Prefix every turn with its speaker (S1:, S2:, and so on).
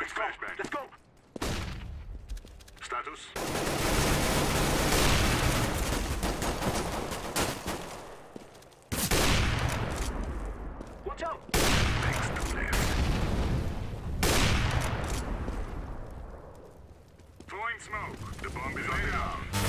S1: Let's go. Let's go.
S2: Status.
S1: Watch out.
S2: Next left. Throwing smoke. The bomb is on the ground.